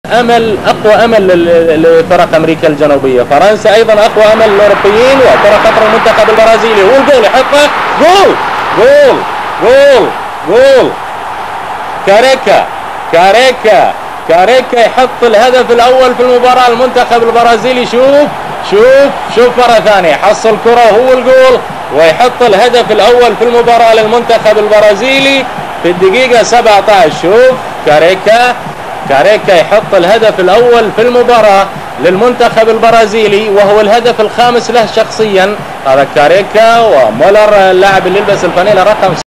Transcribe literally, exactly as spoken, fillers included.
امل اقوى امل لفرق امريكا الجنوبيه. فرنسا ايضا اقوى امل للاوروبيين، وترى خطر المنتخب البرازيلي والجول يحطه، جول جول جول جول. كاريكا كاريكا كاريكا يحط الهدف الاول في المباراه. المنتخب البرازيلي شوف شوف شوف مره ثانيه حصل كره هو الجول، ويحط الهدف الاول في المباراه للمنتخب البرازيلي في الدقيقه سبعة عشر. شوف كاريكا كاريكا يحط الهدف الاول في المباراه للمنتخب البرازيلي، وهو الهدف الخامس له شخصيا. هذا كاريكا، ومولر اللاعب اللي يلبس الفانيله رقم